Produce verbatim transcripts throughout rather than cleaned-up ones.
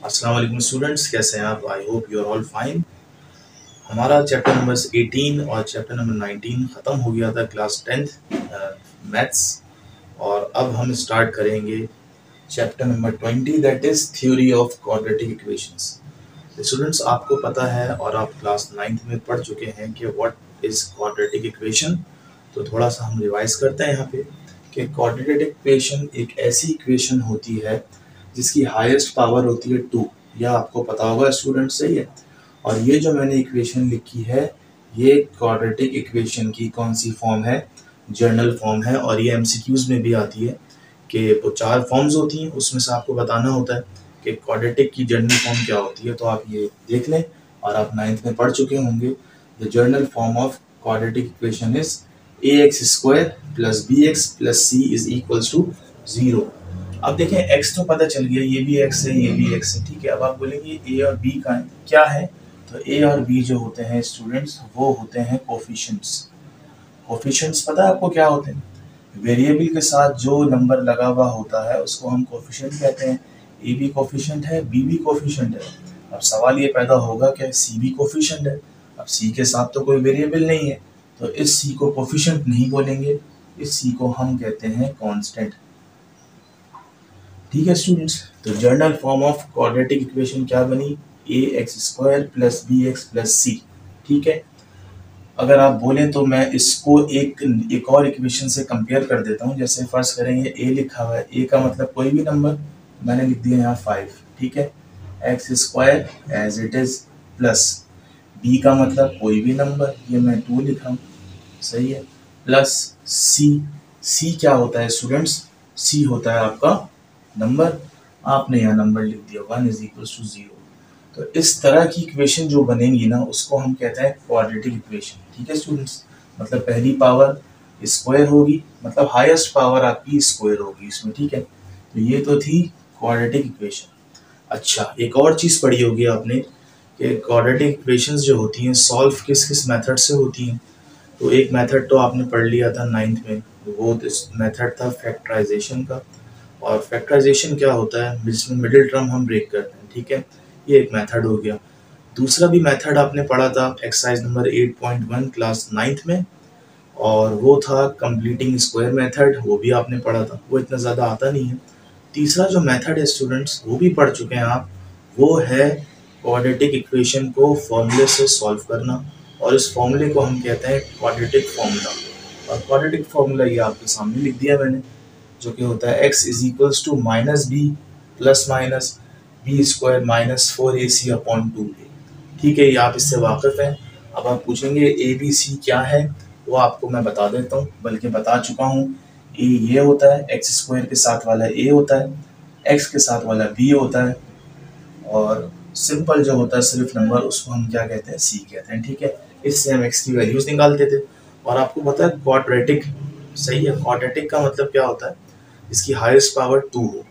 अस्सलाम वालेकुम स्टूडेंट्स, कैसे हैं आप? I hope you are all fine. हमारा चैप्टर नंबर अठारह और चैप्टर नंबर उन्नीस ख़त्म हो गया था क्लास टेंथ मैथ्स, और अब हम स्टार्ट करेंगे चैप्टर नंबर बीस, that is theory of quadratic equations. Students, आपको पता है और आप क्लास नाइन्थ में पढ़ चुके हैं कि व्हाट इज़ क्वाड्रेटिक इक्वेशन। तो थोड़ा सा हम रिवाइज करते हैं यहाँ पे कि क्वाड्रेटिक इक्वेशन एक ऐसी इक्वेशन होती है जिसकी हाईएस्ट पावर होती है टू। यह आपको पता होगा स्टूडेंट्स, सही है। और ये जो मैंने इक्वेशन लिखी है, ये क्वाड्रेटिक इक्वेशन की कौन सी फॉर्म है? जर्नल फॉर्म है। और ये एमसीक्यूज में भी आती है कि वो चार फॉर्म्स होती हैं, उसमें से आपको बताना होता है कि क्वाड्रेटिक की जर्नल फॉर्म क्या होती है। तो आप ये देख लें, और आप नाइन्थ में पढ़ चुके होंगे। The general form of quadratic equation is a x square plus b x plus c is equals to zero. अब देखें, x तो पता चल गया, ये भी x है, ये भी x है, ठीक है। अब आप बोलेंगे a और b का क्या है? तो a और b जो होते हैं स्टूडेंट्स, वो होते हैं कोफिशिएंट्स। कोफिशिएंट्स पता है आपको क्या होते हैं? वेरिएबल के साथ जो नंबर लगा हुआ होता है उसको हम कोफिशिएंट कहते हैं। a भी कोफिशिएंट है, b भी कोफिशिएंट है। अब सवाल ये पैदा होगा कि c भी कोफिशिएंट है। अब c के साथ तो कोई वेरिएबल नहीं है, तो इस c को कोफिशिएंट नहीं बोलेंगे, इस c को हम कहते हैं कांस्टेंट। ठीक है स्टूडेंट्स, तो general form of quadratic equation क्या बनी? A x square plus b x plus c. ठीक है। अगर आप बोलें तो मैं इसको एक एक और इक्वेशन से कंपेयर कर देता हूँ। जैसे फर्स्ट करेंगे, ए लिखा हुआ है, ए का मतलब कोई भी नंबर, मैंने लिख दिया यहाँ फाइव। ठीक है। X square as it is plus b का मतलब कोई भी नंबर, ये मैं टू लिखा हूँ, सही है, प्लस सी। सी क्या होता है स्टूडेंट्स? सी होता है आपका नंबर, आपने यहाँ नंबर लिख दिया one is equal to zero. तो इस तरह की इक्वेशन जो बनेंगी ना, उसको हम कहते हैं क्वाड्रेटिक इक्वेशन। ठीक है स्टूडेंट्स, मतलब पहली पावर स्क्वायर होगी, मतलब हाईएस्ट पावर आपकी स्क्वायर होगी इसमें। ठीक है, तो ये तो थी क्वाड्रेटिक इक्वेशन। अच्छा, एक और चीज़ पढ़ी होगी आपने कि क्वाड्रेटिक इक्वेशंस जो होती हैं सॉल्व किस किस मेथड से होती हैं। तो एक मेथड तो आपने पढ़ लिया था नाइन्थ में, वो मेथड था फैक्टराइजेशन का। और फैक्टराइजेशन क्या होता है? जिसमें मिडिल टर्म हम ब्रेक करते हैं। ठीक है, ये एक मेथड हो गया। दूसरा भी मेथड आपने पढ़ा था exercise number eight point one class ninth में, और वो था कंप्लीटिंग स्क्वायर मेथड, वो भी आपने पढ़ा था, वो इतना ज़्यादा आता नहीं है। तीसरा जो मेथड है स्टूडेंट्स, वो भी पढ़ चुके हैं आप, वो है क्वाड्रेटिक इक्वेशन को फॉर्मूले से सॉल्व करना, और इस फॉर्मूले को हम कहते हैं क्वाड्रेटिक फॉर्मूला। और क्वाड्रेटिक फॉर्मूला ये आपके सामने लिख दिया मैंने, जो कि होता है x is equals to minus b plus minus b square minus four a c upon two a. ठीक है, ये आप इससे वाकिफ हैं। अब आप पूछेंगे ए बी सी क्या है, वो आपको मैं बता देता हूँ, बल्कि बता चुका हूँ। ए ये होता है, एक्स स्क्वायर के साथ वाला ए होता है, एक्स के साथ वाला बी होता है, और सिंपल जो होता है सिर्फ नंबर, उसको हम क्या कहते हैं? सी कहते हैं। ठीक है, इससे हम एक्स की वैल्यूज निकालते थे। और आपको पता है क्वाड्रेटिक, सही है, क्वाड्रेटिक का मतलब क्या होता है? इसकी हाईएस्ट पावर टू हो,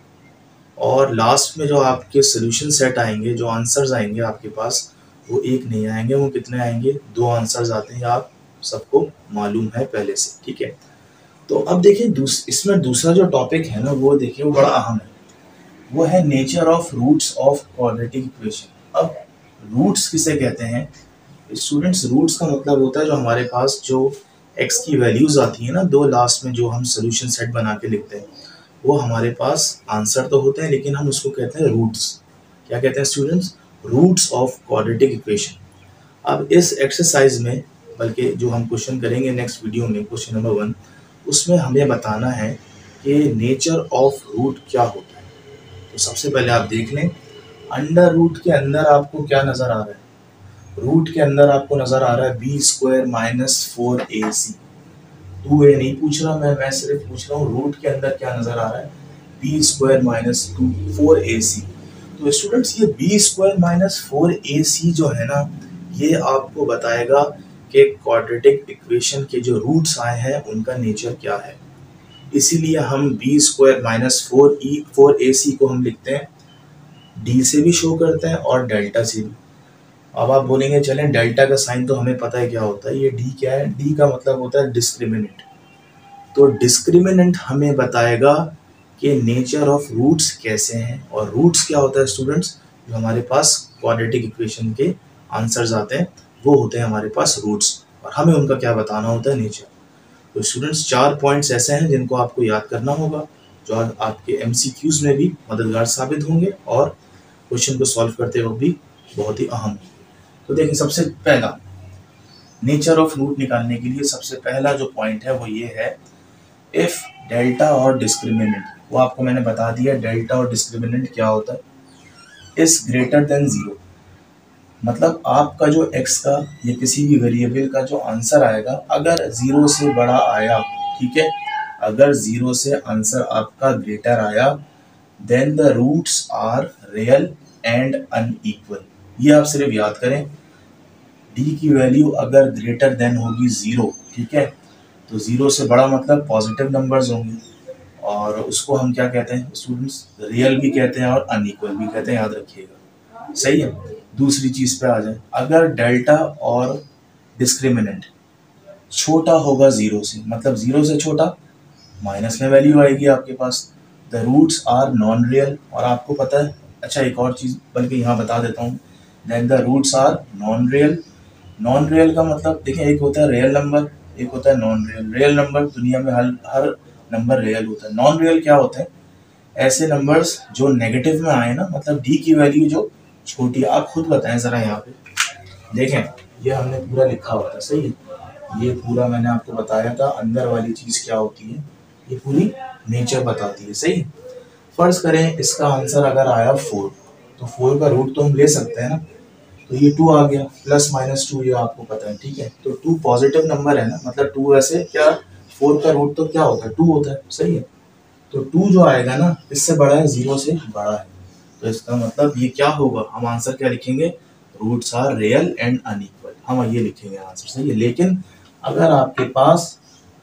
और लास्ट में जो आपके सोल्यूशन सेट आएंगे, जो आंसर्स आएंगे आपके पास, वो एक नहीं आएंगे, वो कितने आएंगे? दो आंसर्स आते हैं, आप सबको मालूम है पहले से। ठीक है, तो अब देखिए दूस, इसमें दूसरा जो टॉपिक है ना, वो देखिए वो बड़ा अहम है, वो है nature of roots of quadratic equation. अब रूट्स किसे कहते हैं स्टूडेंट्स? रूट्स का मतलब होता है जो हमारे पास जो एक्स की वैल्यूज आती है ना, दो लास्ट में जो हम सोल्यूशन सेट बना के लिखते हैं, वो हमारे पास आंसर तो होते हैं, लेकिन हम उसको कहते हैं रूट्स। क्या कहते हैं students? Roots of quadratic equation. अब इस एक्सरसाइज में, बल्कि जो हम क्वेश्चन करेंगे नेक्स्ट वीडियो में, क्वेश्चन नंबर वन, उसमें हमें बताना है कि नेचर ऑफ रूट क्या होता है। तो सबसे पहले आप देख लें, अंडर रूट के अंदर आपको क्या नज़र आ रहा है? रूट के अंदर आपको नज़र आ रहा है b square minus four a c. Two a नहीं पूछ रहा मैं मैं सिर्फ पूछ रहा हूँ रूट के अंदर क्या नजर आ रहा है? B square minus two four a c. तो स्टूडेंट्स, ये b square minus four a c जो है ना, ये आपको बताएगा कि क्वाड्रेटिक इक्वेशन के जो रूट्स आए हैं उनका नेचर क्या है। इसीलिए हम b square minus four e four a c को हम लिखते हैं, डी से भी शो करते हैं और डेल्टा से भी। अब आप बोलेंगे चलें डेल्टा का साइन तो हमें पता है क्या होता है, ये डी क्या है? डी का मतलब होता है डिस्क्रिमिनेंट। तो डिस्क्रिमिनेंट हमें बताएगा कि नेचर ऑफ रूट्स कैसे हैं। और रूट्स क्या होता है स्टूडेंट्स? जो हमारे पास क्वाड्रेटिक इक्वेशन के आंसर्स आते हैं वो होते हैं हमारे पास रूट्स, और हमें उनका क्या बताना होता है, नेचर। तो स्टूडेंट्स चार पॉइंट्स ऐसे हैं जिनको आपको याद करना होगा, जो आपके एमसीक्यूज में भी मददगार साबित होंगे और क्वेश्चन को सॉल्व करते वक्त भी बहुत ही अहम होंगे। तो देखिए, सबसे पहला नेचर ऑफ रूट निकालने के लिए सबसे पहला जो पॉइंट है वो ये है, इफ डेल्टा और डिस्क्रिमिनेंट, वो आपको मैंने बता दिया डेल्टा और डिस्क्रिमिनेंट क्या होता है, इज ग्रेटर देन जीरो। मतलब आपका जो x का या किसी भी वेरिएबल का जो आंसर आएगा, अगर जीरो से बड़ा आया, ठीक है, अगर जीरो से आंसर आपका ग्रेटर आया, then the roots are real and unequal. ये आप सिर्फ याद करें, d की वैल्यू अगर ग्रेटर देन होगी जीरो, ठीक है, तो जीरो से बड़ा मतलब पॉजिटिव नंबर्स होंगे, और उसको हम क्या कहते हैं स्टूडेंट्स, रियल भी कहते हैं और अनइक्वल भी कहते हैं, याद रखिएगा, सही है। दूसरी चीज पे आ जाए, अगर डेल्टा और डिस्क्रिमिनेंट छोटा होगा जीरो से, मतलब जीरो से छोटा, माइनस में वैल्यू आएगी आपके पास, the roots are non real. और आपको पता है, अच्छा एक और चीज बल्कि यहाँ बता देता हूँ, then the roots are non real. Non real का मतलब देखिए, एक होता है रियल नंबर, एक होता है नॉन रियल। रियल नंबर दुनिया में हर हर नंबर रियल होता है। नॉन रियल क्या होते हैं, ऐसे नंबर्स जो नेगेटिव में आए ना, मतलब डी की वैल्यू जो छोटी, आप खुद बताएं जरा, यहाँ पे देखें, ये हमने पूरा लिखा हुआ था, सही है, ये पूरा मैंने आपको बताया था अंदर वाली चीज क्या होती है, ये पूरी नेचर बताती है, सही है। फर्ज करें इसका आंसर अगर आया फोर, तो फोर का रूट तो हम ले सकते हैं ना, तो ये टू आ गया, प्लस माइनस टू, ये आपको पता है, ठीक है। तो टू पॉजिटिव नंबर है ना, मतलब टू वैसे क्या, फोर का रूट तो क्या होता है, टू होता है, सही है। तो टू जो आएगा ना, इससे बड़ा है, जीरो से बड़ा है, तो इसका मतलब ये क्या होगा, हम आंसर क्या लिखेंगे, roots are real and unequal, हम ये लिखेंगे आंसर, सही है। लेकिन अगर आपके पास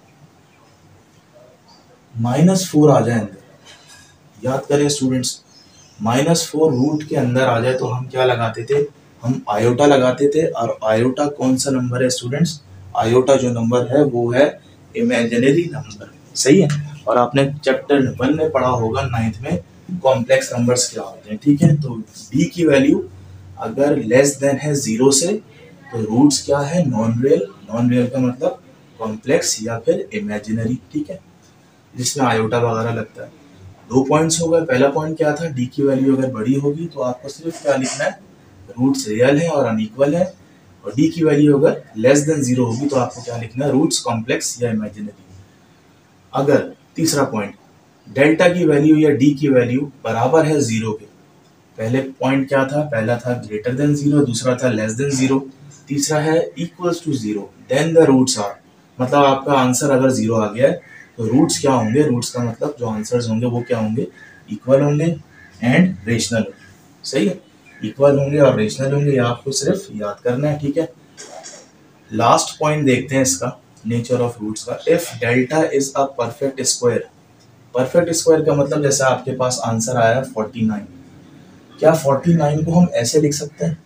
माइनस फोर आ जाए अंदर, याद करें स्टूडेंट्स, माइनस फोर रूट के अंदर आ जाए, तो हम क्या लगाते थे, हम आयोटा लगाते थे। और आयोटा कौन सा नंबर है स्टूडेंट्स, आयोटा जो नंबर है वो है इमेजिनरी नंबर, सही है। और आपने चैप्टर वन में पढ़ा होगा नाइन्थ में, कॉम्प्लेक्स नंबर्स क्या होते हैं, ठीक है। तो d की वैल्यू अगर लेस देन है जीरो से, तो रूट्स क्या है, नॉन रियल। नॉन रियल का मतलब कॉम्प्लेक्स या फिर इमेजिनरी, ठीक है, जिसमें आयोटा वगैरह लगता है। दो पॉइंट्स हो गए। पहला पॉइंट क्या था, डी की वैल्यू अगर बड़ी होगी तो आपको सिर्फ क्या लिखना है, रूट्स रियल है और अनइक्वल है। और डी की वैल्यू अगर लेस देन जीरो होगी तो आपको क्या लिखना है, रूट्स कॉम्प्लेक्स या इमेजिनरी। अगर तीसरा पॉइंट, डेल्टा की वैल्यू या डी की वैल्यू बराबर है जीरो के, पहले पॉइंट क्या था, पहला था ग्रेटर देन जीरो, दूसरा था लेस देन जीरो, तीसरा है equals to zero, then the roots are, मतलब आपका आंसर अगर जीरो आ गया है तो रूट्स क्या होंगे, रूट्स का मतलब जो आंसर्स होंगे वो क्या होंगे, इक्वल होंगे एंड रेशनल होंगे, सही है, इक्वल होंगे और रेशनल होंगे, ये आपको सिर्फ याद करना है, ठीक है। लास्ट पॉइंट देखते हैं इसका, नेचर ऑफ रूट्स का, if delta is a perfect square. Perfect square का मतलब जैसे आपके पास आंसर आया फोर्टी नाइन, क्या फोर्टी नाइन को हम ऐसे लिख सकते हैं,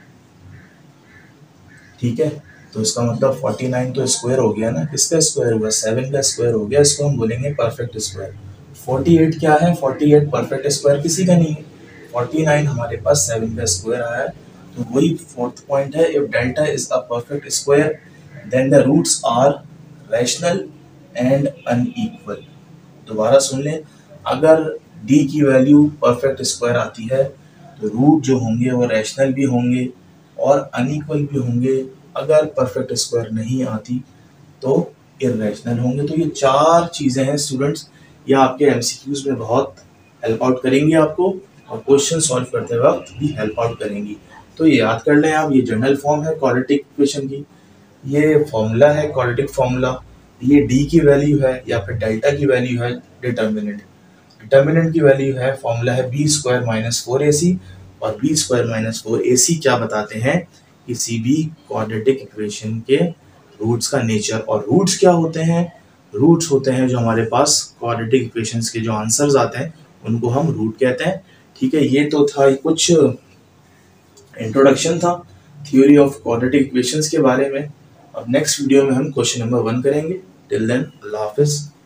ठीक है, तो इसका मतलब फोर्टी नाइन तो स्क्वायर हो गया ना, किसका स्क्वायर हुआ, सेवन का स्क्वायर हो गया, इसको हम बोलेंगे परफेक्ट स्क्वायर। फोर्टी एट क्या है, फोर्टी एट परफेक्ट स्क्वायर किसी का नहीं है, फोर्टी नाइन हमारे पास सेवन का स्क्वायर आया है, तो वही फोर्थ पॉइंट है, if delta is a perfect square then the roots are rational and unequal. दोबारा सुन लें, अगर d की वैल्यू परफेक्ट स्क्वायर आती है तो रूट जो होंगे वो रैशनल भी होंगे और अनइक्वल भी होंगे, अगर परफेक्ट स्क्वायर नहीं आती तो इररेशनल होंगे। तो ये चार चीज़ें हैं स्टूडेंट्स, ये आपके एमसीक्यूज में बहुत हेल्प आउट करेंगी आपको, और क्वेश्चन सॉल्व करते वक्त भी हेल्प आउट करेंगी। तो ये याद कर लें आप, ये जनरल फॉर्म है क्वाड्रेटिक इक्वेशन की, ये फॉर्मूला है क्वाड्रेटिक फॉर्मूला, ये डी की वैल्यू है या फिर डेल्टा की वैल्यू है डिटर्मिनेंट, डिटर्मिनेंट की वैल्यू है, फॉर्मूला है b square minus four a c, और b square minus four a c क्या बताते हैं, किसी भी क्वाड्रेटिक इक्वेशन के रूट्स का नेचर। और रूट्स क्या होते हैं, रूट्स होते हैं जो हमारे पास क्वाड्रेटिक इक्वेशंस के जो आंसर्स आते हैं उनको हम रूट कहते हैं, ठीक है। ये तो था कुछ इंट्रोडक्शन था थ्योरी ऑफ क्वाड्रेटिक इक्वेशंस के बारे में। अब नेक्स्ट वीडियो में हम क्वेश्चन नंबर वन करेंगे। टिल देन, अल्लाह हाफिज।